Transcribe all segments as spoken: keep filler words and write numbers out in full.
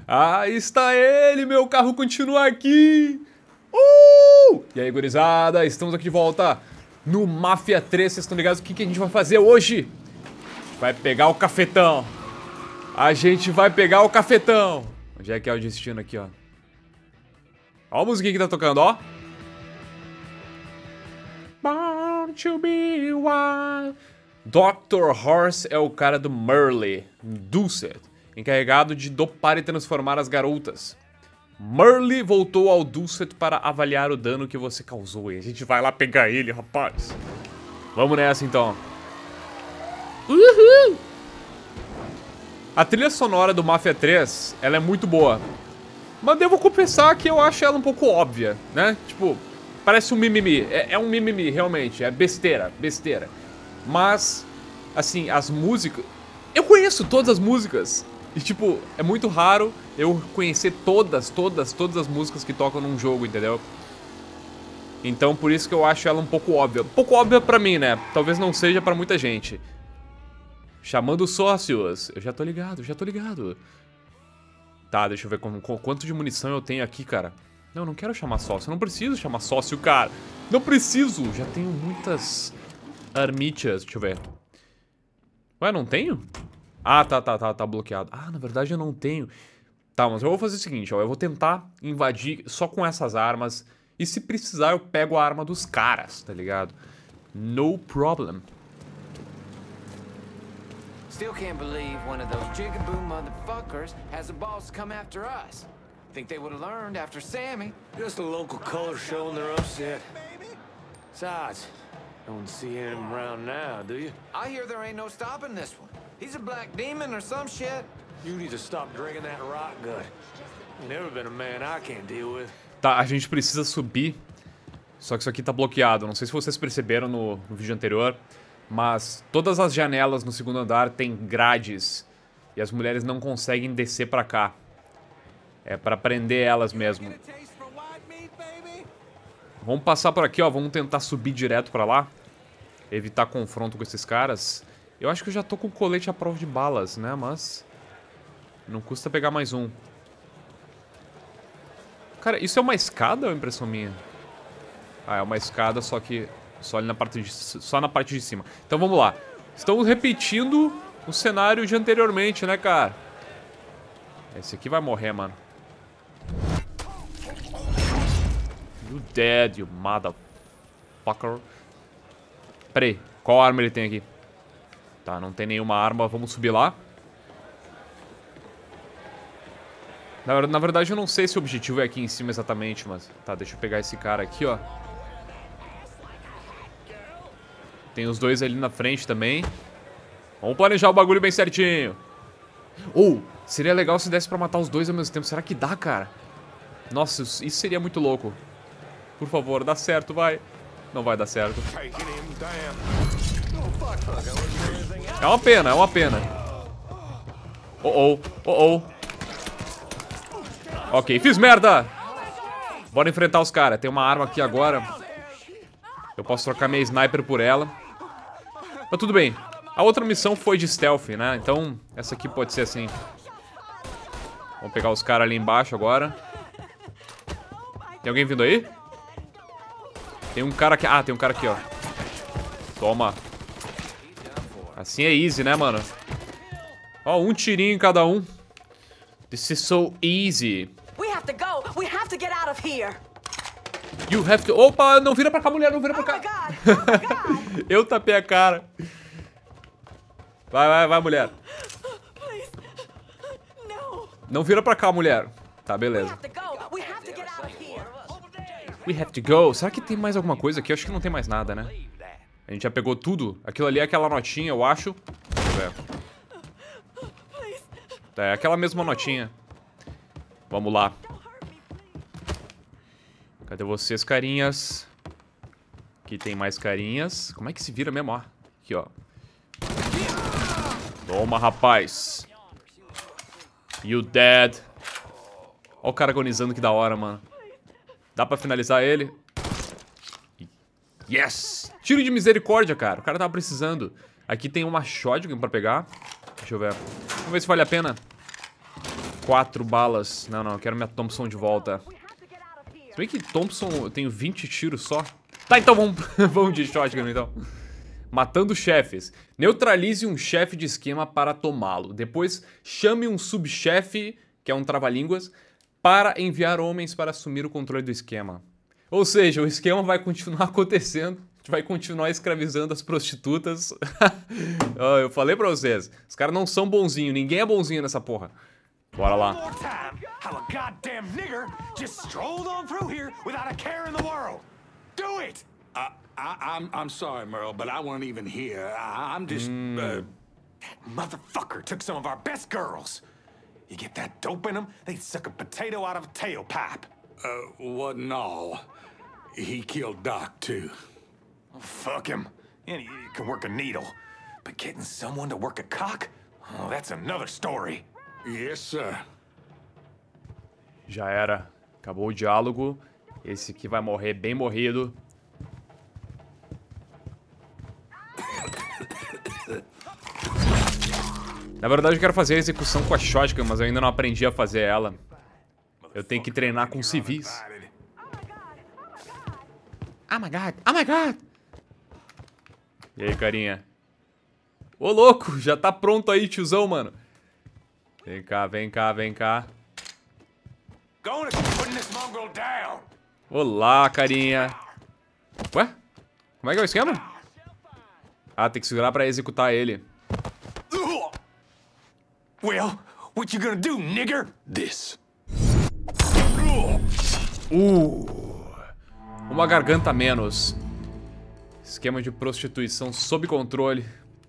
Ah, está ele, meu carro continua aqui. Uh! E aí, gurizada, estamos aqui de volta no Mafia três. Vocês estão ligados? O que, que a gente vai fazer hoje? Vai pegar o cafetão. A gente vai pegar o cafetão. Onde é que é o destino aqui, ó? Ó a musiquinha que tá tocando, ó. Born to be wild. doutor Horse é o cara do Merle, Dulcet, encarregado de dopar e transformar as garotas. Merle voltou ao Dulcet para avaliar o dano que você causou. E a gente vai lá pegar ele, rapaz. Vamos nessa, então. Uhul! A trilha sonora do Mafia três, ela é muito boa. Mas devo confessar que eu acho ela um pouco óbvia, né? Tipo, parece um mimimi. É, é um mimimi, realmente. É besteira, besteira. Mas, assim, as músicas... Eu conheço todas as músicas. E, tipo, é muito raro eu conhecer todas, todas, todas as músicas que tocam num jogo, entendeu? Então, por isso que eu acho ela um pouco óbvia. Um pouco óbvia pra mim, né? Talvez não seja pra muita gente. Chamando sócios. Eu já tô ligado, já tô ligado. Tá, deixa eu ver com, com, quanto de munição eu tenho aqui, cara. Não, eu não quero chamar sócio. Eu não preciso chamar sócio, cara. Não preciso. Já tenho muitas armitas. Deixa eu ver. Ué, não tenho? Ah, tá, tá, tá, tá bloqueado. Ah, na verdade eu não tenho. Tá, mas eu vou fazer o seguinte, ó. Eu vou tentar invadir só com essas armas. E se precisar, eu pego a arma dos caras, tá ligado? No problem. Still can't believe one of those jigaboo motherfuckers has the balls to come after us. Think they would have learned after Sammy. Just a local color showing they're upset. Besides, don't see him around now, do you? I hear there ain't no stopping this one. He's a black demon or some shit. You need to stop drinking that rot gut. Never been a man I can't deal with. Tá, a gente precisa subir. Só que isso aqui tá bloqueado. Não sei se vocês perceberam no, no vídeo anterior. Mas todas as janelas no segundo andar tem grades. E as mulheres não conseguem descer pra cá. É pra prender elas mesmo. Vamos passar por aqui, ó. Vamos tentar subir direto pra lá. Evitar confronto com esses caras. Eu acho que eu já tô com colete à prova de balas, né? Mas não custa pegar mais um. Cara, isso é uma escada ou é impressão minha? Ah, é uma escada, só que só ali na parte de, só na parte de cima. Então vamos lá. Estamos repetindo o cenário de anteriormente, né, cara? Esse aqui vai morrer, mano. You dead, you motherfucker. Pera aí, qual arma ele tem aqui? Tá, não tem nenhuma arma, vamos subir lá. Na, na verdade eu não sei se o objetivo é aqui em cima exatamente, mas... Tá, deixa eu pegar esse cara aqui, ó. Tem os dois ali na frente também. Vamos planejar o bagulho bem certinho. Ou, oh, seria legal se desse pra matar os dois ao mesmo tempo. Será que dá, cara? Nossa, isso seria muito louco. Por favor, dá certo, vai. Não vai dar certo. É uma pena, é uma pena. Oh, oh, oh, oh. Ok, fiz merda. Bora enfrentar os caras. Tem uma arma aqui agora. Eu posso trocar minha sniper por ela. Mas tudo bem. A outra missão foi de stealth, né? Então, essa aqui pode ser assim. Vamos pegar os caras ali embaixo agora. Tem alguém vindo aí? Tem um cara aqui. Ah, tem um cara aqui, ó. Toma. Assim é easy, né, mano? Ó, um tirinho em cada um. This is so easy. We have to go. We have to get out of here. You have to... Opa, não vira pra cá, mulher, não vira pra cá. Oh my God. Oh my God. Eu tapei a cara. Vai, vai, vai, mulher. Please. No. Não vira pra cá, mulher. Tá, We beleza. have to go. We have to get out of here. We have to go. Será que tem mais alguma coisa aqui? Eu acho que não tem mais nada, né? A gente já pegou tudo. Aquilo ali é aquela notinha, eu acho. Deixa eu ver. É aquela mesma notinha. Vamos lá. Cadê vocês, carinhas? Aqui tem mais carinhas. Como é que se vira mesmo, ó? Aqui, ó. Toma, rapaz. You dead. Ó o cara agonizando, que da hora, mano. Dá pra finalizar ele? Yes! Tiro de misericórdia, cara. O cara tava precisando. Aqui tem uma shotgun pra pegar. Deixa eu ver. Vamos ver se vale a pena. quatro balas. Não, não, eu quero minha Thompson de volta. Se bem que Thompson eu tenho vinte tiros só. Tá, então vamos, vamos de shotgun, então. Matando chefes. Neutralize um chefe de esquema para tomá-lo. Depois, chame um subchefe, que é um trava-línguas, para enviar homens para assumir o controle do esquema. Ou seja, o esquema vai continuar acontecendo. A gente vai continuar escravizando as prostitutas. Oh, eu falei pra vocês, os caras não são bonzinhos. Ninguém é bonzinho nessa porra. Bora lá. How a goddamn nigger just strolled on through here without a care in the world. Do it! I, I, I'm, I'm sorry, Merle, but I wasn't even here. I, I'm just, uh... That motherfucker took some of our best girls. You get that dope in them, they'd suck a potato out of a tailpipe. Uh, wasn't all. He killed Doc, too. Oh, fuck him. Any idiot can work a needle. But getting someone to work a cock? Oh, that's another story. Yes, sir. Já era. Acabou o diálogo. Esse aqui vai morrer bem morrido. Na verdade eu quero fazer a execução com a shotgun, mas eu ainda não aprendi a fazer ela. Eu tenho que treinar com civis. Oh my god, oh my god. E aí, carinha? Ô, louco, já tá pronto aí, tiozão, mano. Vem cá, vem cá, vem cá. Olá, carinha. Ué? Como é que é o esquema? Ah, tem que segurar pra executar ele. Well, what you gonna do, nigger? This. Uh, uma garganta a menos. Esquema de prostituição sob controle.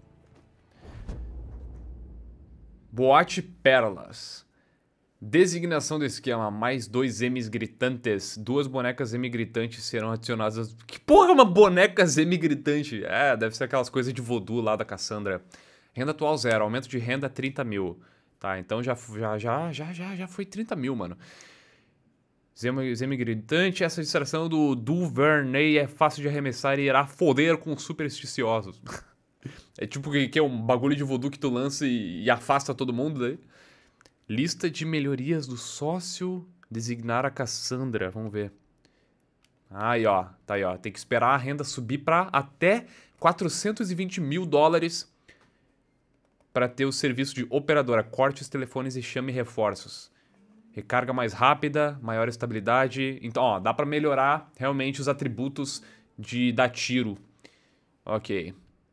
Boate Pérolas. Designação do esquema. Mais dois M's gritantes. Duas bonecas M gritantes serão adicionadas. Que porra é uma boneca M gritante? É, deve ser aquelas coisas de voodoo lá da Cassandra. Renda atual zero. Aumento de renda trinta mil. Tá, então já, já, já, já, já, já foi trinta mil, mano. Zeme gritante. Essa distração do Duvernay é fácil de arremessar e irá foder com supersticiosos. É tipo que, que é um bagulho de voodoo que tu lança e, e afasta todo mundo daí. Lista de melhorias do sócio. Designar a Cassandra. Vamos ver. Aí, ó. Tá aí, ó. Tem que esperar a renda subir pra até quatrocentos e vinte mil dólares para ter o serviço de operadora. Corte os telefones e chame reforços. Recarga mais rápida, maior estabilidade. Então, ó, dá pra melhorar realmente os atributos de dar tiro. Ok.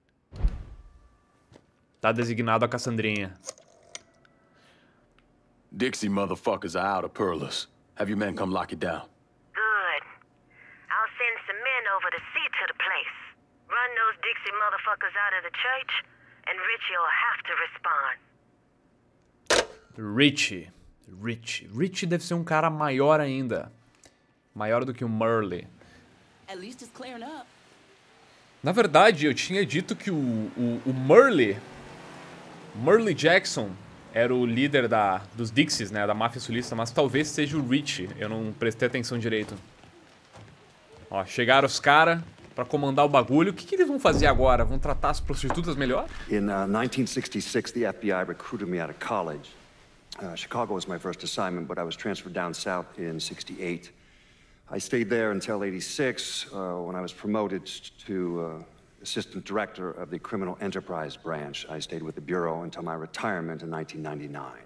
Tá designado a Cassandrinha. Dixie motherfuckers are out of Perlas. Have your men come lock it down. Good. I'll send some men over to see to the place. Run those Dixie motherfuckers out of the church, and Richie'll have to respond. Richie. Richie. Richie deve ser um cara maior ainda. Maior do que o Merle. At least it's clearing up. Na verdade, eu tinha dito que o, o, o Merle... Merle Jackson era o líder da, dos Dixies, né? Da máfia sulista, mas talvez seja o Richie. Eu não prestei atenção direito. Ó, chegaram os caras pra comandar o bagulho. O que, que eles vão fazer agora? Vão tratar as prostitutas melhor? In uh, nineteen sixty-six, the F B I recruited me out of college. Uh, Chicago was my first assignment, but I was transferred down south in sixty-eight. I stayed there until eighty-six, uh, when I was promoted to uh, Assistant Director of the Criminal Enterprise Branch. I stayed with the Bureau until my retirement in nineteen ninety-nine.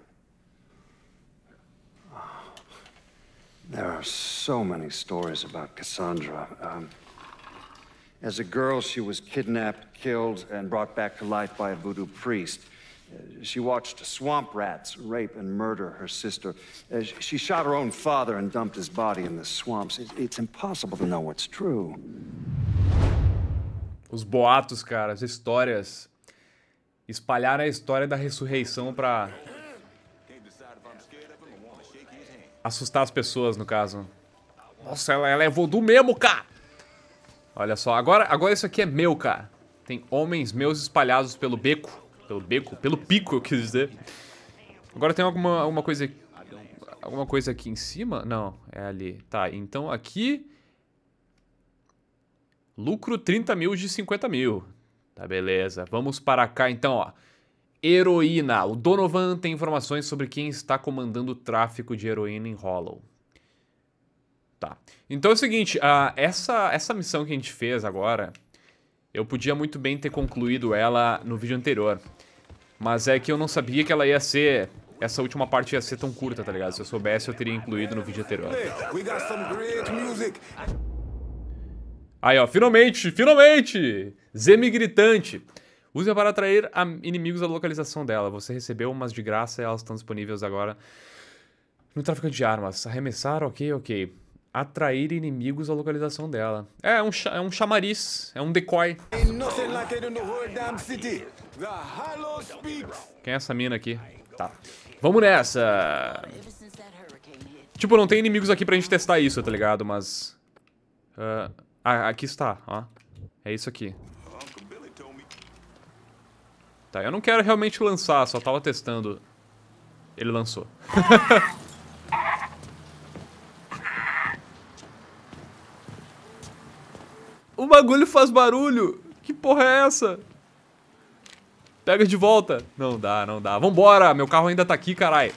Oh, there are so many stories about Cassandra. Um, as a girl, she was kidnapped, killed, and brought back to life by a voodoo priest. Uh, she watched swamp rats rape and murder her sister. Uh, she shot her own father and dumped his body in the swamps. It, it's impossible to know what's true. Os boatos, cara, as histórias. Espalharam a história da ressurreição pra assustar as pessoas, no caso. Nossa, ela, ela é voodoo mesmo, cara! Olha só, agora, agora isso aqui é meu, cara. Tem homens meus espalhados pelo beco. Pelo beco? Pelo pico, eu quis dizer. Agora tem alguma, alguma coisa... Alguma coisa aqui em cima? Não, é ali. Tá, então aqui... Lucro trinta mil de cinquenta mil. Tá, beleza. Vamos para cá, então, ó. Heroína. O Donovan tem informações sobre quem está comandando o tráfico de heroína em Hollow. Tá. Então é o seguinte, uh, essa, essa missão que a gente fez agora, eu podia muito bem ter concluído ela no vídeo anterior. Mas é que eu não sabia que ela ia ser... Essa última parte ia ser tão curta, tá ligado? Se eu soubesse, eu teria incluído no vídeo anterior. Aí, ó, finalmente, finalmente! Zemi gritante. Use-a para atrair a inimigos à localização dela. Você recebeu umas de graça e elas estão disponíveis agora no tráfico de armas. Arremessar, ok, ok. Atrair inimigos à localização dela. É um, é um chamariz, é um decoy. Quem é essa mina aqui? Tá. Vamos nessa. Tipo, não tem inimigos aqui pra gente testar isso, tá ligado? Mas... Uh, ah, aqui está, ó. É isso aqui. Tá, eu não quero realmente lançar, só tava testando. Ele lançou. O bagulho faz barulho. Que porra é essa? Pega de volta. Não dá, não dá. Vambora, meu carro ainda tá aqui, carai.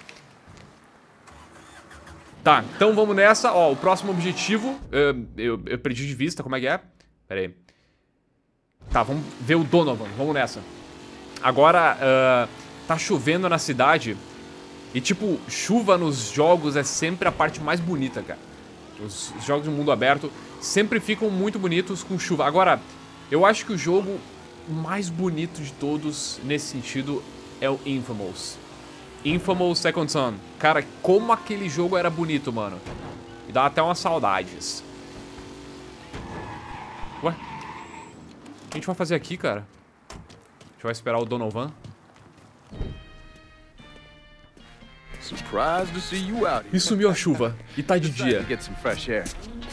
Tá, então vamos nessa. Ó, o próximo objetivo... Eu, eu, eu perdi de vista, como é que é? Pera aí. Tá, vamos ver o Donovan. Vamos nessa. Agora, uh, tá chovendo na cidade. E, tipo, chuva nos jogos é sempre a parte mais bonita, cara. Os jogos de mundo aberto sempre ficam muito bonitos com chuva. Agora, eu acho que o jogo mais bonito de todos, nesse sentido, é o Infamous. Infamous Second Son. Cara, como aquele jogo era bonito, mano. Me dá até umas saudades. Ué? O que a gente vai fazer aqui, cara? A gente vai esperar o Donovan. Surprised to see you out here. E sumiu a chuva. E tá de dia. Get some fresh air.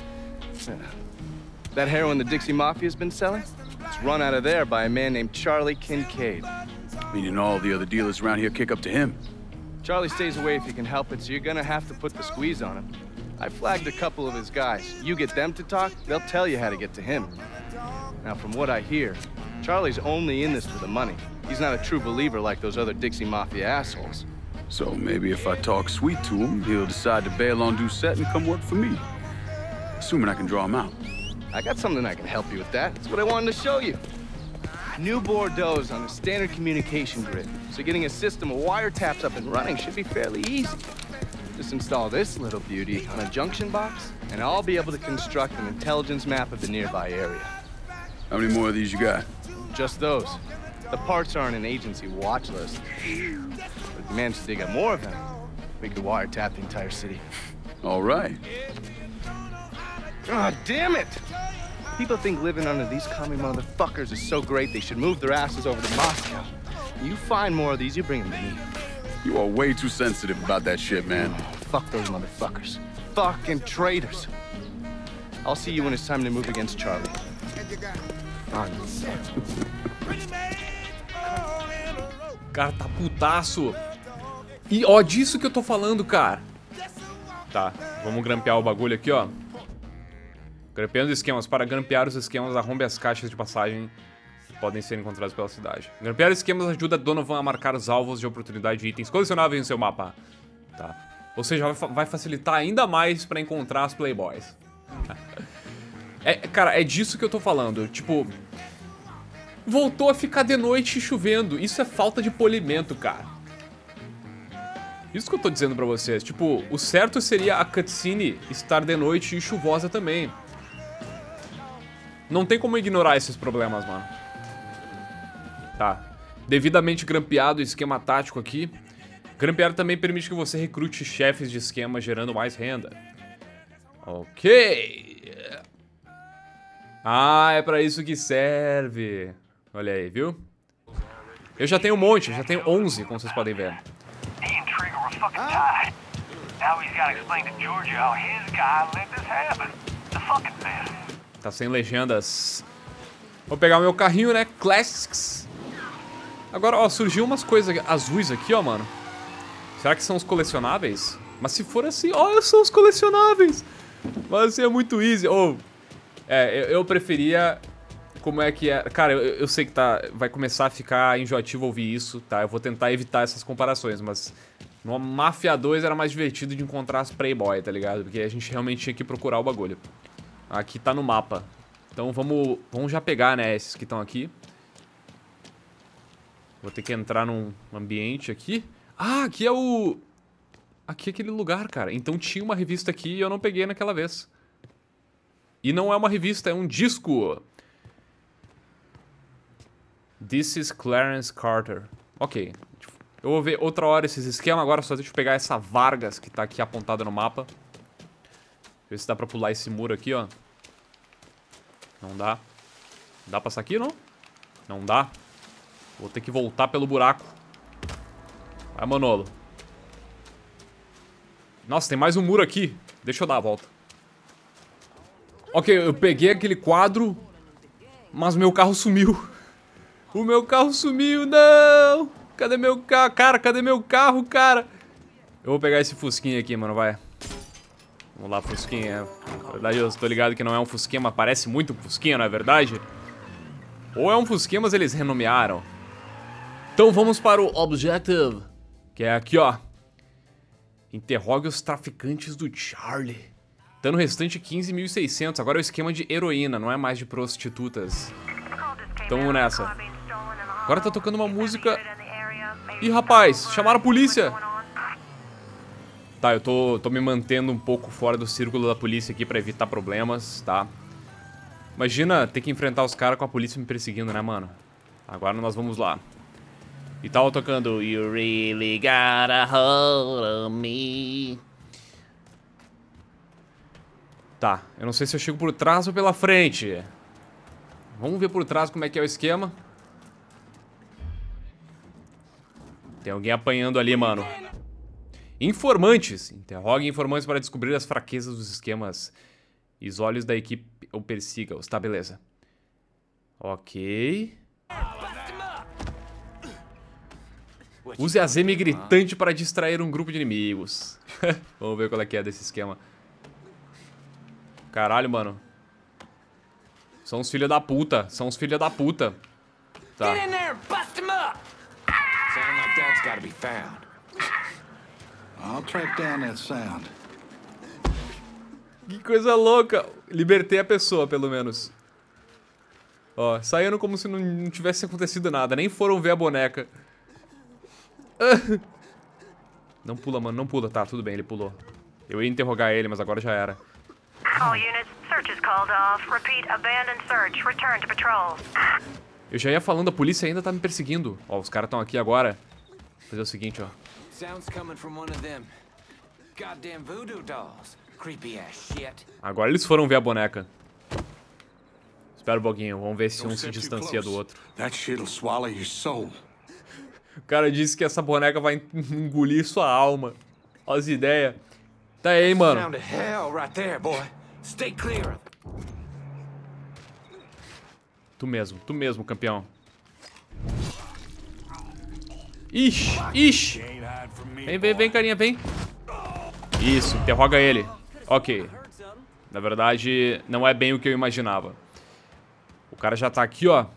That heroin the Dixie Mafia's been selling? It's run out of there by a man named Charlie Kincaid. Meaning all the other dealers around here kick up to him. Charlie stays away if he can help it, so you're gonna have to put the squeeze on him. I flagged a couple of his guys. You get them to talk, they'll tell you how to get to him. Now, from what I hear, Charlie's only in this for the money. He's not a true believer like those other Dixie Mafia assholes. So maybe if I talk sweet to him, he'll decide to bail on Doucette and come work for me. Assuming I can draw him out. I got something I can help you with that. That's what I wanted to show you. New Bordeaux's on a standard communication grid, so getting a system of wiretaps up and running should be fairly easy. Just install this little beauty on a junction box, and I'll be able to construct an intelligence map of the nearby area. How many more of these you got? Just those. The parts are on an agency watch list. But if we manage to dig up more of them, we could wiretap the entire city. All right. Ah, damn it! People think living under these commie motherfuckers is so great they should move their asses over to Moscow. You find more of these, you bring them to me. You are way too sensitive about that shit, man. Fuck those motherfuckers. Fucking traitors. I'll see you when it's time to move against Charlie. Cara, tá putaço. E ó, disso que eu tô falando, cara. Tá, vamos grampear o bagulho aqui, ó. Grampeando esquemas. Para grampear os esquemas, arrombe as caixas de passagem que podem ser encontradas pela cidade. Grampear esquemas ajuda Donovan a marcar os alvos de oportunidade de itens colecionáveis no seu mapa. Tá. Ou seja, vai facilitar ainda mais pra encontrar as Playboys. É, cara, é disso que eu tô falando. Tipo, voltou a ficar de noite chovendo. Isso é falta de polimento, cara. Isso que eu tô dizendo pra vocês. Tipo, o certo seria a cutscene estar de noite e chuvosa também. Não tem como ignorar esses problemas, mano. Tá. Devidamente grampeado o esquema tático aqui. Grampear também permite que você recrute chefes de esquema, gerando mais renda. Ok. Ah, é pra isso que serve. Olha aí, viu? Eu já tenho um monte, já tenho onze, como vocês podem ver. Tá sem legendas. Vou pegar o meu carrinho, né? Classics. Agora, ó, surgiu umas coisas azuis aqui, ó, mano. Será que são os colecionáveis? Mas se for assim, ó, são os colecionáveis. Mas assim, é muito easy. Oh, é, eu, eu preferia como é que é... Cara, eu, eu sei que tá, vai começar a ficar enjoativo ouvir isso, tá? Eu vou tentar evitar essas comparações, mas... No Mafia dois era mais divertido de encontrar as Playboy, tá ligado? Porque a gente realmente tinha que procurar o bagulho. Aqui tá no mapa. Então vamos, vamos já pegar, né, esses que estão aqui. Vou ter que entrar num ambiente aqui. Ah, aqui é o... Aqui é aquele lugar, cara. Então tinha uma revista aqui e eu não peguei naquela vez. E não é uma revista, é um disco. This is Clarence Carter. Ok. Eu vou ver outra hora esses esquemas. Agora só deixa eu pegar essa Vargas que tá aqui apontada no mapa. Ver se dá pra pular esse muro aqui, ó. Não dá. Dá pra passar aqui, não? Não dá. Vou ter que voltar pelo buraco. Vai, Manolo. Nossa, tem mais um muro aqui. Deixa eu dar a volta. Ok, eu peguei aquele quadro, mas o meu carro sumiu. O meu carro sumiu, não! Cadê meu carro? Cara, cadê meu carro, cara? Eu vou pegar esse fusquinha aqui, mano, vai. Vamos lá, fusquinha. Na verdade, eu tô ligado que não é um fusquinha, mas parece muito um fusquinha, não é verdade? Ou é um fusquinha, mas eles renomearam. Então vamos para o Objective, que é aqui, ó. Interrogue os traficantes do Charlie. Tá no restante quinze mil e seiscentos. Agora é o esquema de heroína, não é mais de prostitutas. Então vamos nessa. Agora tá tocando uma música. Ih, rapaz, chamaram a polícia. Tá, eu tô, tô me mantendo um pouco fora do círculo da polícia aqui pra evitar problemas, tá? Imagina ter que enfrentar os caras com a polícia me perseguindo, né, mano? Agora nós vamos lá. E tava tocando You really got a hold on me. Tá, eu não sei se eu chego por trás ou pela frente. Vamos ver por trás como é que é o esquema. Tem alguém apanhando ali, mano. Informantes. Interrogue informantes para descobrir as fraquezas dos esquemas. E os olhos da equipe ou persiga-os. Tá, beleza. Ok. Use a Zeme gritante para distrair um grupo de inimigos. Vamos ver qual é que é desse esquema. Caralho, mano. São os filhos da puta. São os filhos da puta. Tá. Get in there, bust him up. Sound like that's gotta be found. I'll track down that sound. Que coisa louca. Libertei a pessoa, pelo menos. Ó, saindo como se não tivesse acontecido nada. Nem foram ver a boneca. Não pula, mano, não pula. Tá, tudo bem, ele pulou. Eu ia interrogar ele, mas agora já era. All units, search is called off. Repeat, abandoned search. Return to patrol. Eu já ia falando, a polícia ainda tá me perseguindo. Ó, os caras estão aqui agora. Vou fazer o seguinte, ó. Sounds coming from one of them goddamn voodoo dolls. Creepy ass shit. Agora eles foram ver a boneca. Espera um pouquinho, vamos ver se um se distancia do outro. That shit'll swallow your soul. O cara disse que essa boneca vai engolir sua alma. Olha as ideias. Tá aí, mano. Sound of hell right there, boy. Stay clear of it. Tu mesmo, tu mesmo, campeão. Ixi, ixi. Vem, vem, vem, carinha, vem. Isso, interroga ele. Ok. Na verdade, não é bem o que eu imaginava. O cara já tá aqui, ó.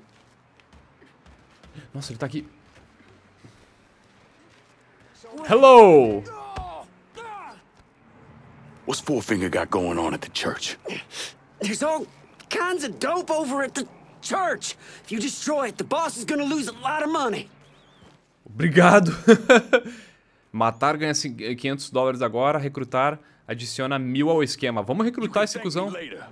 Nossa, ele tá aqui. Hello! What's Four Finger got going on at the church? There's all kinds of dope over at the church. If you destroy it, the boss is gonna lose a lot of money. Obrigado. Matar ganha quinhentos dólares agora. Recrutar adiciona mil ao esquema. Vamos recrutar esse cuzão.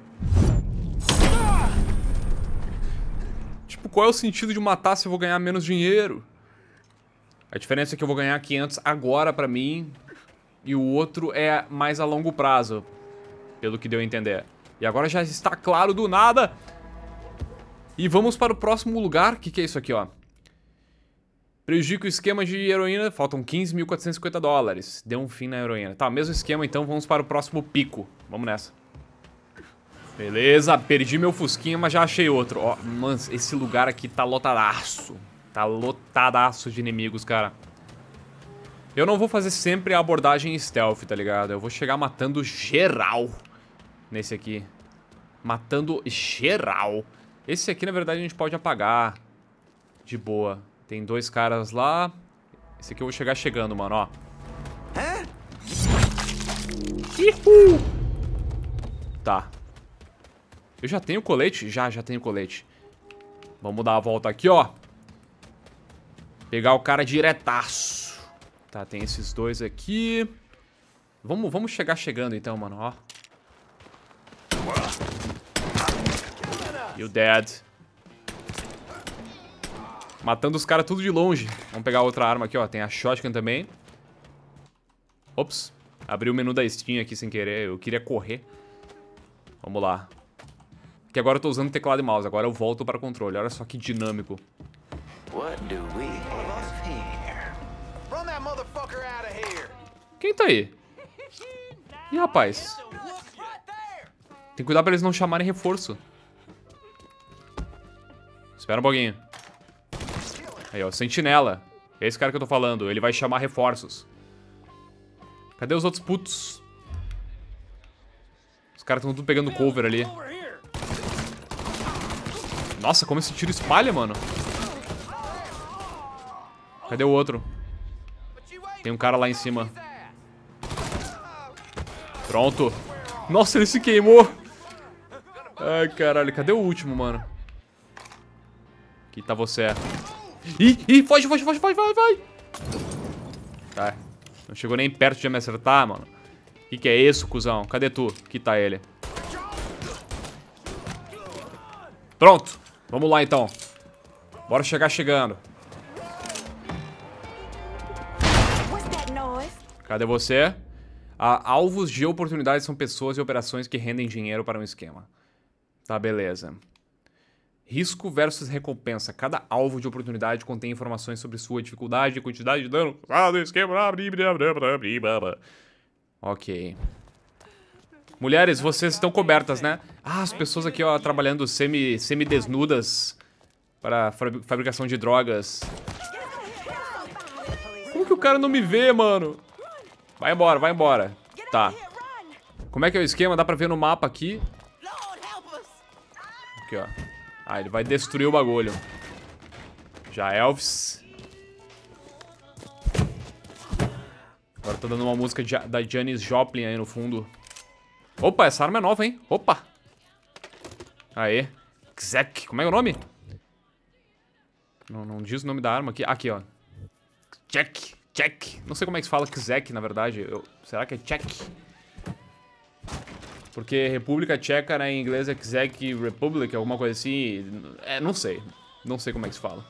Tipo, qual é o sentido de matar se eu vou ganhar menos dinheiro? A diferença é que eu vou ganhar quinhentos agora pra mim. E o outro é mais a longo prazo. Pelo que deu a entender. E agora já está claro do nada. E vamos para o próximo lugar. O que, que é isso aqui, ó? Prejudica o esquema de heroína. Faltam quinze mil quatrocentos e cinquenta dólares. Deu um fim na heroína. Tá, mesmo esquema, então vamos para o próximo pico. Vamos nessa. Beleza, perdi meu fusquinha, mas já achei outro. Ó, mano, esse lugar aqui tá lotadaço. Tá lotadaço de inimigos, cara. Eu não vou fazer sempre a abordagem stealth, tá ligado? Eu vou chegar matando geral nesse aqui. Matando geral. Esse aqui, na verdade, a gente pode apagar. De boa. Tem dois caras lá. Esse aqui eu vou chegar chegando, mano, ó. Ihu! Tá. Eu já tenho colete? Já, já tenho colete. Vamos dar a volta aqui, ó. Pegar o cara diretaço. Tá, tem esses dois aqui. Vamos, vamos chegar chegando então, mano, ó. You dead. Matando os caras tudo de longe. Vamos pegar outra arma aqui, ó. Tem a shotgun também. Ops. Abri o menu da Steam aqui sem querer. Eu queria correr. Vamos lá. Que agora eu tô usando teclado e mouse. Agora eu volto para controle. Olha só que dinâmico. What do we have here? Run that motherfucker out of here. Quem tá aí? Ih, rapaz. Tem que cuidar pra eles não chamarem reforço. Espera um pouquinho. Aí, ó, sentinela. É esse cara que eu tô falando. Ele vai chamar reforços. Cadê os outros putos? Os caras estão tudo pegando cover ali. Nossa, como esse tiro espalha, mano. Cadê o outro? Tem um cara lá em cima. Pronto. Nossa, ele se queimou. Ai, caralho. Cadê o último, mano? Aqui tá você. Ih, ih, foge, foge, foge, foge, vai, vai. Tá. Não chegou nem perto de me acertar, mano. Que que é isso, cuzão? Cadê tu? Aqui tá ele. Pronto. Vamos lá, então. Bora chegar chegando. Cadê você? Ah, alvos de oportunidades são pessoas e operações que rendem dinheiro para um esquema. Tá, beleza. Risco versus recompensa. Cada alvo de oportunidade contém informações sobre sua dificuldade e quantidade de dano causado. Esquema. Ok. Mulheres, vocês estão cobertas, né? Ah, as pessoas aqui, ó, trabalhando semi, semi-desnudas para fabricação de drogas. Como que o cara não me vê, mano? Vai embora, vai embora. Tá. Como é que é o esquema? Dá pra ver no mapa aqui. Aqui, ó. Ah, ele vai destruir o bagulho. Já Elvis. Agora tá dando uma música de, da Janis Joplin aí no fundo. Opa, essa arma é nova, hein? Opa. Aê. Czek. Como é o nome? Não, não diz o nome da arma aqui. Aqui, ó. Czek. Czech. Não sei como é que se fala Czech, na verdade. Eu, será que é Czech? Porque República Tcheca, né, em inglês é Czech Republic, alguma coisa assim. É, não sei. Não sei como é que se fala.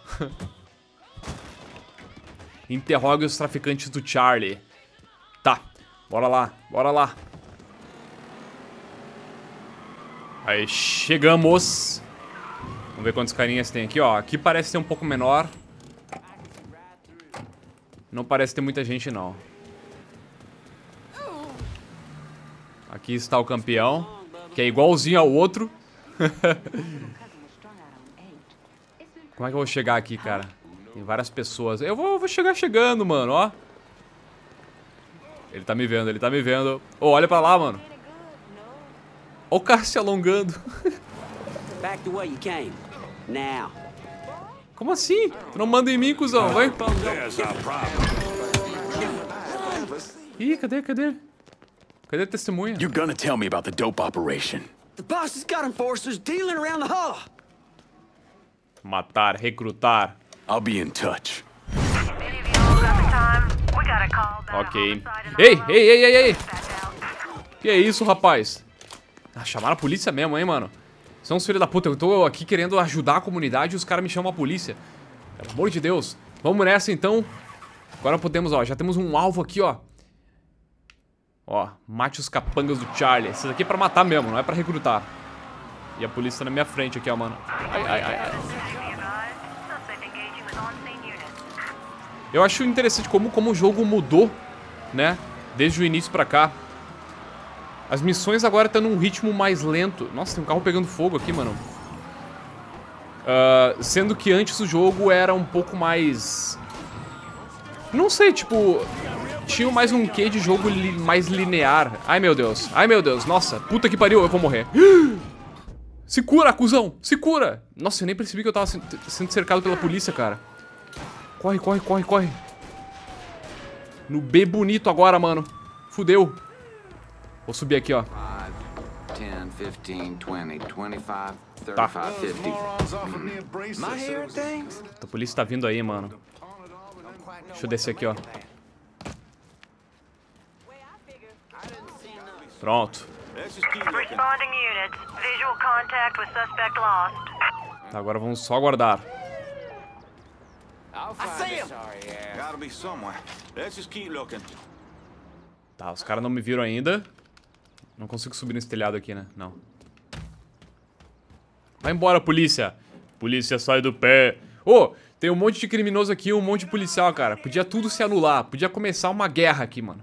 Interrogue os traficantes do Charlie. Tá. Bora lá. Bora lá. Aí, chegamos. Vamos ver quantos carinhas tem aqui, ó. Aqui parece ser um pouco menor. Não parece ter muita gente, não. Aqui está o campeão, que é igualzinho ao outro. Como é que eu vou chegar aqui, cara? Tem várias pessoas. Eu vou, vou chegar chegando, mano, ó. Ele tá me vendo, ele tá me vendo. Ô, oh, olha pra lá, mano. Ó o cara se alongando. Back the way you came. Now. Como assim? Tu não manda em mim, cuzão, vai. Ih, cadê, cadê? Cadê a testemunha? You're gonna tell me about the dope operation. The boss has got enforcers dealing around the hall. Matar, recrutar. I'll be in touch. Ok. Ei, ei, ei, ei, ei. Que é isso, rapaz? Ah, chamaram a polícia mesmo, hein, mano? São os filhos da puta. Eu tô aqui querendo ajudar a comunidade e os caras me chamam a polícia. Pelo amor de Deus. Vamos nessa, então. Agora podemos, ó. Já temos um alvo aqui, ó. Ó, mate os capangas do Charlie. Isso aqui é pra matar mesmo, não é pra recrutar. E a polícia tá na minha frente aqui, ó, mano. Ai, ai, ai, ai. Eu acho interessante como, como o jogo mudou, né? Desde o início pra cá. As missões agora estão num ritmo mais lento. Nossa, tem um carro pegando fogo aqui, mano. Uh, sendo que antes o jogo era um pouco mais... Não sei, tipo... Tinha mais um quê de jogo li mais linear. Ai, meu Deus. Ai, meu Deus. Nossa, puta que pariu, eu vou morrer. Se cura, cuzão! Se cura! Nossa, eu nem percebi que eu tava sendo cercado pela polícia, cara. Corre, corre, corre, corre. No B bonito agora, mano. Fudeu. Vou subir aqui, ó. ten, fifteen, twenty, twenty-five, Tá. thirty-five, fifty. My hair things? A polícia tá vindo aí, mano. Deixa eu descer aqui, ó. Pronto. Responding units. Visual contact with suspect lost. Tá, agora vamos só aguardar. I'll find this sorry ass. Gotta be somewhere. Let's just keep looking. Tá, os caras não me viram ainda. Não consigo subir nesse telhado aqui, né? Não. Vai embora, polícia. Polícia, sai do pé. Ô, oh, tem um monte de criminoso aqui, um monte de policial, cara. Podia tudo se anular. Podia começar uma guerra aqui, mano.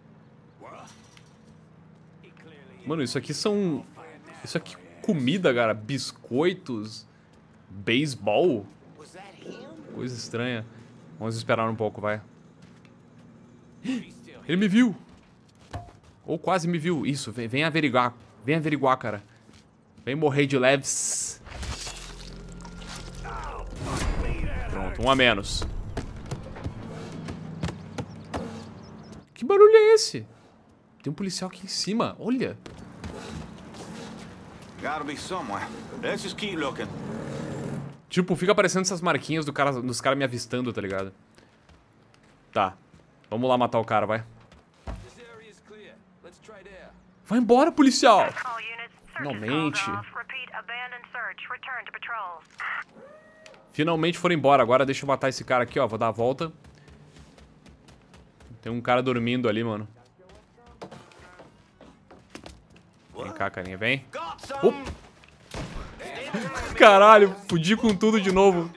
Mano, isso aqui são... Isso aqui é comida, cara. Biscoitos. Beisebol. Coisa estranha. Vamos esperar um pouco, vai. Ele me viu. Ou quase me viu. Isso, vem, vem averiguar. Vem averiguar, cara. Vem morrer de leves. Pronto, um a menos. Que barulho é esse? Tem um policial aqui em cima, olha. Gotta be somewhere. Let's just keep looking. Tipo, fica aparecendo essas marquinhas do cara, dos caras me avistando, tá ligado? Tá. Vamos lá matar o cara, vai. Vai embora, policial! Finalmente. Finalmente foram embora. Agora deixa eu matar esse cara aqui, ó. Vou dar a volta. Tem um cara dormindo ali, mano. Vem cá, carinha, vem. Oh. Caralho, fudi com tudo de novo.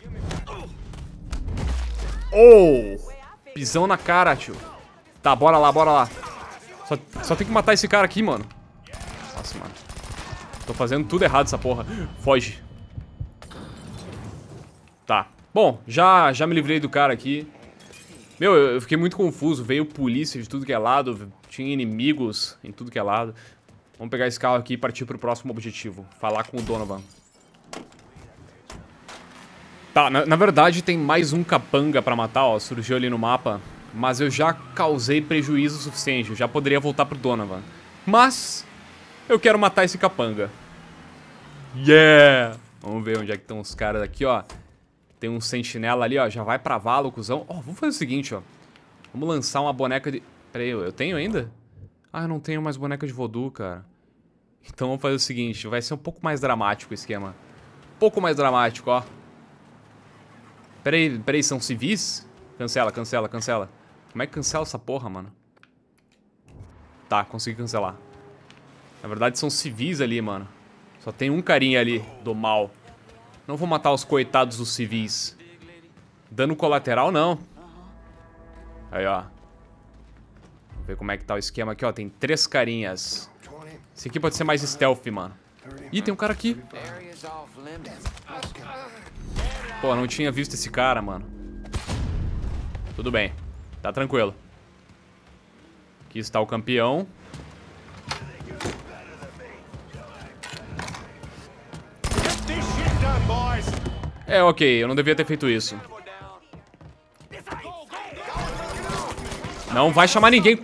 Oh! Pisão na cara, tio. Tá, bora lá, bora lá. Só, só tem que matar esse cara aqui, mano. Nossa, mano. Tô fazendo tudo errado essa porra. Foge. Tá. Bom, já, já me livrei do cara aqui. Meu, eu fiquei muito confuso. Veio polícia de tudo que é lado. Tinha inimigos em tudo que é lado. Vamos pegar esse carro aqui e partir pro próximo objetivo. Falar com o Donovan. Tá, na, na verdade tem mais um capanga pra matar, ó. Surgiu ali no mapa. Mas eu já causei prejuízo suficiente. Eu já poderia voltar pro Donovan. Mas eu quero matar esse capanga. Yeah! Vamos ver onde é que estão os caras aqui, ó. Tem um sentinela ali, ó. Já vai pra vala, cuzão. Ó, vamos fazer o seguinte, ó. Vamos lançar uma boneca de... Pera aí, eu tenho ainda? Ah, eu não tenho mais boneca de voodoo, cara. Então vamos fazer o seguinte. Vai ser um pouco mais dramático o esquema. Um pouco mais dramático, ó. Pera aí, pera aí, são civis? Cancela, cancela, cancela. Como é que cancela essa porra, mano? Tá, consegui cancelar. Na verdade são civis ali, mano. Só tem um carinha ali do mal. Não vou matar os coitados dos civis. Dano colateral, não. Aí, ó. Vamos ver como é que tá o esquema aqui, ó. Tem três carinhas. Esse aqui pode ser mais stealth, mano. Ih, tem um cara aqui. Pô, não tinha visto esse cara, mano. Tudo bem. Tá tranquilo. Aqui está o campeão. É, ok. Eu não devia ter feito isso. Não vai chamar ninguém.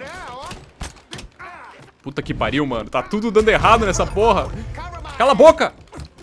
Puta que pariu, mano. Tá tudo dando errado nessa porra. Cala a boca.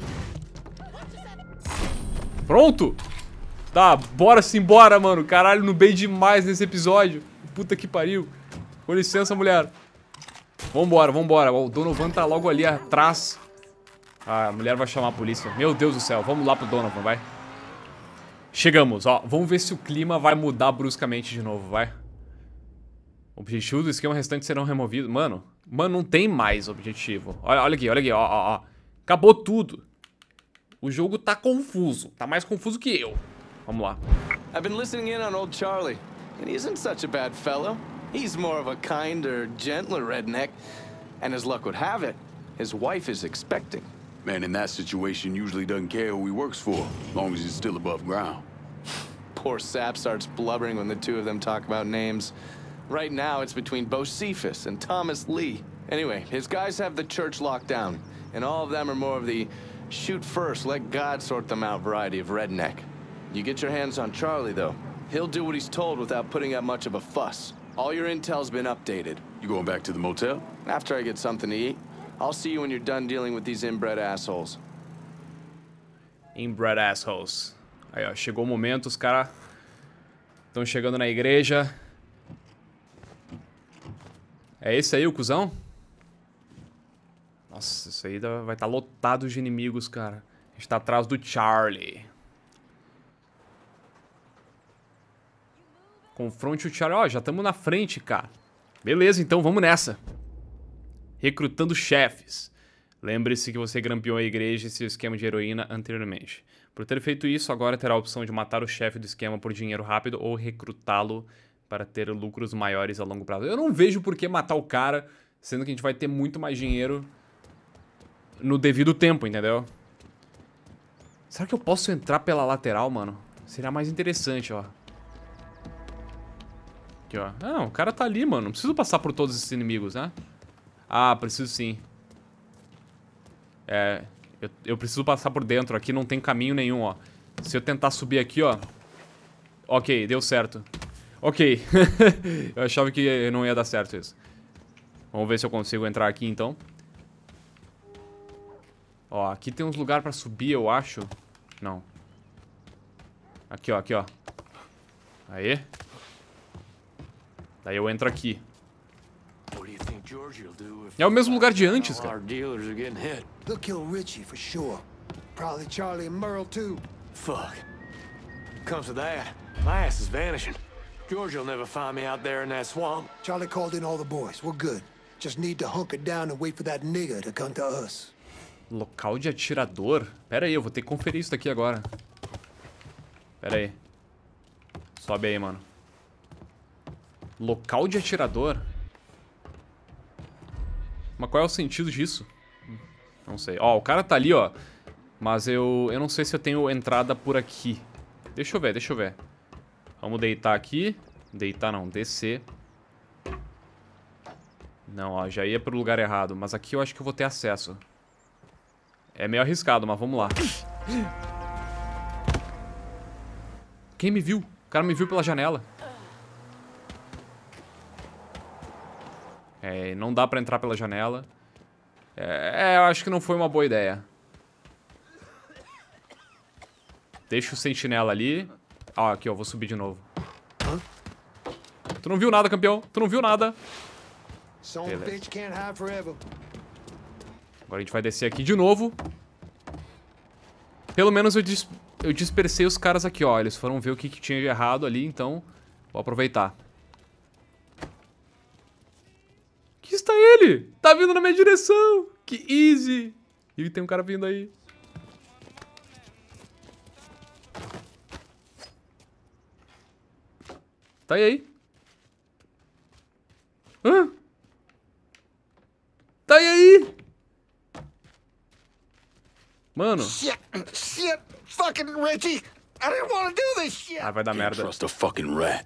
Pronto. Tá, bora sim, bora, mano. Caralho, no bem demais nesse episódio. Puta que pariu. Com licença, mulher. Vambora, vambora. O Donovan tá logo ali atrás. Ah, a mulher vai chamar a polícia. Meu Deus do céu. Vamos lá pro Donovan, vai. Chegamos, ó. Vamos ver se o clima vai mudar bruscamente de novo, vai. Objetivo do esquema restante serão removidos. Mano, mano, não tem mais objetivo. Olha, olha aqui, olha aqui, ó, ó, ó. Acabou tudo. O jogo tá confuso. Tá mais confuso que eu. Vamos lá. I've been listening in on old Charlie, and he isn't such a bad fellow. He's more of a kinder, gentler redneck. And as luck would have it, his wife is expecting. Man in that situation usually doesn't care who he works for, as long as he's still above ground. Poor Sap starts blubbering when the two of them talk about names. Right now, it's between Bocephus and Thomas Lee. Anyway, his guys have the church locked down, and all of them are more of the shoot first, let God sort them out variety of redneck. You get your hands on Charlie, though. He'll do what he's told without putting up much of a fuss. All your intel's been updated. You going back to the motel? After I get something to eat. I'll see you when you're done dealing with these inbred assholes. Inbred assholes. Aí, ó, chegou o momento, os caras estão chegando na igreja. É esse aí o cuzão? Nossa, isso aí vai estar lotado de inimigos, cara. A gente tá atrás do Charlie. Confronte o Charlie. Ó, já estamos na frente, cara. Beleza, então vamos nessa. Recrutando chefes. Lembre-se que você grampeou a igreja e seu esquema de heroína anteriormente. Por ter feito isso, agora terá a opção de matar o chefe do esquema por dinheiro rápido ou recrutá-lo para ter lucros maiores a longo prazo. Eu não vejo por que matar o cara, sendo que a gente vai ter muito mais dinheiro no devido tempo, entendeu? Será que eu posso entrar pela lateral, mano? Seria mais interessante, ó. Aqui, ó. Não, o cara tá ali, mano. Não preciso passar por todos esses inimigos, né? Ah, preciso sim. É... Eu, eu preciso passar por dentro. Aqui não tem caminho nenhum, ó. Se eu tentar subir aqui, ó. Ok, deu certo. Ok. Eu achava que não ia dar certo isso. Vamos ver se eu consigo entrar aqui, então. Ó, aqui tem uns lugares pra subir, eu acho. Não. Aqui, ó, aqui, ó. Aí. Daí eu entro aqui. É o mesmo lugar de antes, cara. They'll kill Richie for sure. Probably Charlie and Merle too. Fuck. Comes to that, my ass is vanishing. George will never find me out there in that swamp. Charlie called in all the boys. We're good. Just need to hunker down and wait for that nigger to come to us. Local de atirador? Pera aí, eu vou ter que conferir isso daqui agora. Pera aí. Sobe aí, mano. Local de atirador? Mas qual é o sentido disso? Não sei. Ó, o cara tá ali, ó. Mas eu, eu não sei se eu tenho entrada por aqui. Deixa eu ver, deixa eu ver. Vamos deitar aqui. Deitar não, descer. Não, ó, já ia pro lugar errado. Mas aqui eu acho que eu vou ter acesso. É meio arriscado, mas vamos lá. Quem me viu? O cara me viu pela janela. É, não dá pra entrar pela janela. É, é, eu acho que não foi uma boa ideia. Deixa o sentinela ali. Ó, aqui, ó, vou subir de novo. Tu não viu nada, campeão? Tu não viu nada? Beleza. Agora a gente vai descer aqui de novo. Pelo menos eu, dis eu dispersei os caras aqui, ó. Eles foram ver o que, que tinha de errado ali, então vou aproveitar. Aqui está ele! Tá vindo na minha direção! Que easy! E tem um cara vindo aí. Tá aí, aí. Hã? Tá aí, aí! Mano. Shit! Shit! Fucking Richie! I didn't want to do this shit! Ah, vai dar merda. Trust a fucking rat.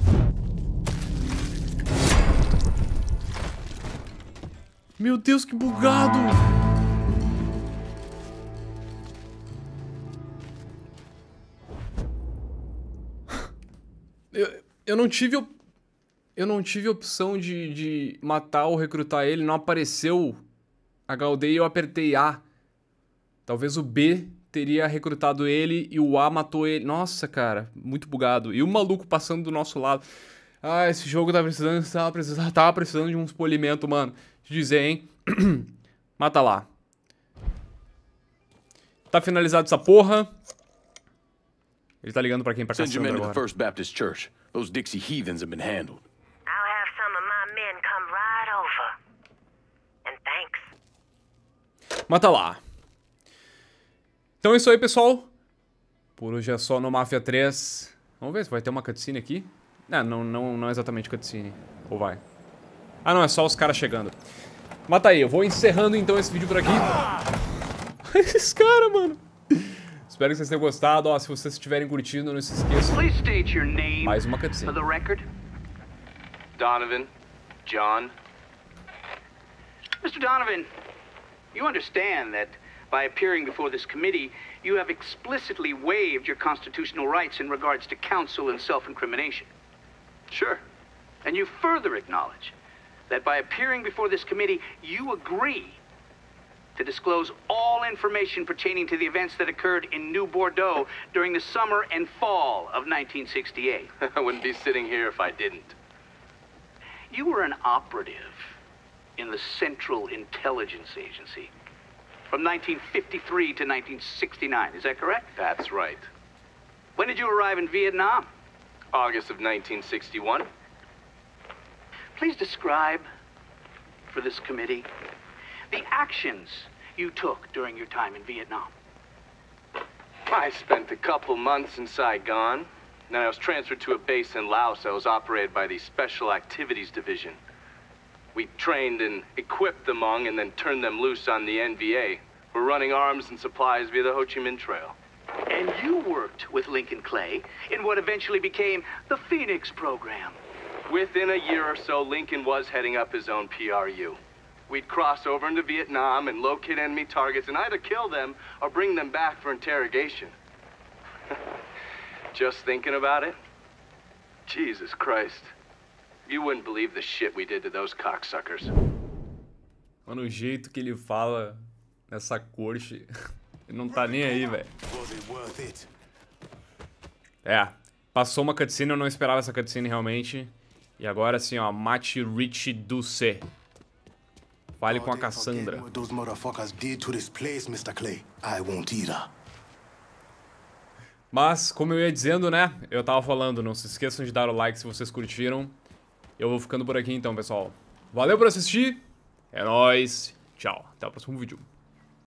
Meu Deus, que bugado! Eu, eu não tive... Op... Eu não tive opção de, de matar ou recrutar ele. Não apareceu H U D e eu apertei A. Talvez o B teria recrutado ele e o A matou ele. Nossa, cara. Muito bugado. E o maluco passando do nosso lado. Ah, esse jogo tá precisando... Tava precisando, tava precisando de uns polimentos, mano. Te dizer, hein? Mata lá. Tá finalizado essa porra. Ele tá ligando pra quem? Pra Send your men Cassandra to the agora. First Baptist Church. Those Dixie heathens have been handled. I'll have some of my men come right over. And thanks. Mata lá. Então é isso aí, pessoal. Por hoje é só no Mafia três. Vamos ver se vai ter uma cutscene aqui. Não, não, não, não é exatamente cutscene. Ou vai? Ah, não, é só os caras chegando. Mata aí, eu vou encerrando então esse vídeo por aqui. Esses caras, mano. Espero que vocês tenham gostado. Ó, se vocês estiverem curtindo, não se esqueçam. Mais uma cutscene. Donovan. John. Mister Donovan, You understand that by appearing before this committee, you have explicitly waived your constitutional rights in regards to counsel and self-incrimination. Sure. And you further acknowledge that by appearing before this committee, you agree to disclose all information pertaining to the events that occurred in New Bordeaux during the summer and fall of nineteen sixty-eight. I wouldn't be sitting here if I didn't. You were an operative in the Central Intelligence Agency from nineteen fifty-three to nineteen sixty-nine, is that correct? That's right. When did you arrive in Vietnam? August of nineteen sixty-one. Please describe for this committee the actions you took during your time in Vietnam. I spent a couple months in Saigon. Then I was transferred to a base in Laos that was operated by the Special Activities Division. We trained and equipped the Hmong and then turned them loose on the N V A. We're running arms and supplies via the Ho Chi Minh Trail. And you worked with Lincoln Clay in what eventually became the Phoenix program. Within a year or so, Lincoln was heading up his own P R U. We'd cross over into Vietnam and locate enemy targets and either kill them or bring them back for interrogation. Just thinking about it? Jesus Christ. You wouldn't believe the shit we did to those cocksuckers. Mano, o jeito que ele fala nessa corte, ele não tá nem aí, velho. É, passou uma cutscene, eu não esperava essa cutscene realmente. E agora assim, ó, mate Rich Duce. Fale com a Cassandra. Mas, como eu ia dizendo, né? Eu tava falando, não se esqueçam de dar o like se vocês curtiram. Eu vou ficando por aqui então, pessoal. Valeu por assistir. É nóis. Tchau. Até o próximo vídeo.